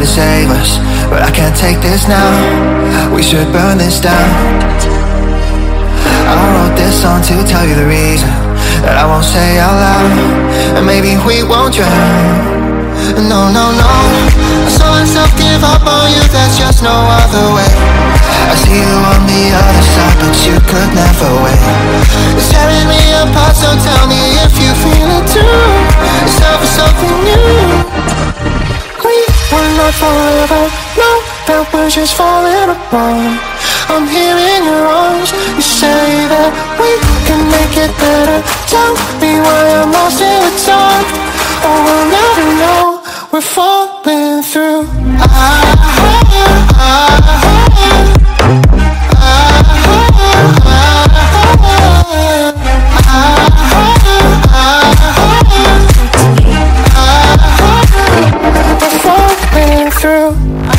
to save us, but I can't take this now. We should burn this down. I wrote this song to tell you the reason that I won't say out loud, and maybe we won't drown. No, no, no, I saw myself give up on you, there's just no other way. I see you on the other side, but you could never wait. It's tearing me apart, so tell me if you feel it too. It's time for something new. We were not forever, no, that we're just falling apart. I'm here in your arms, you say that we can make it better. Tell me why I'm lost in the dark. Oh, we'll never know, we're falling through. We're falling through.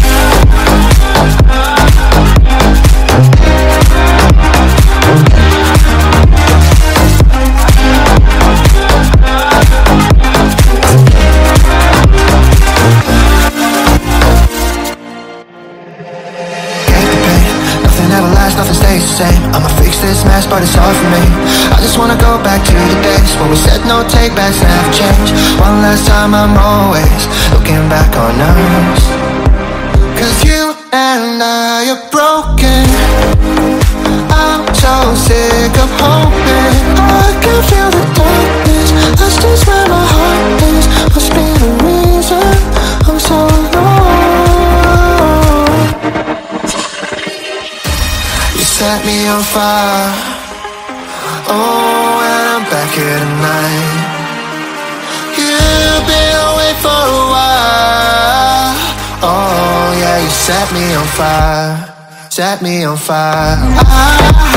Nothing stays the same. I'ma fix this mess, but it's hard for me. I just wanna go back to the days when we said no take backs, never change. One last time, I'm always looking back on us. Cause you and I are broken. I'm so sick of hoping. I can feel the darkness, that's just where my heart is. Must be the reason I'm so alone. Set me on fire. Oh, and I'm back here tonight. You've been away for a while. Oh yeah, you set me on fire. Set me on fire.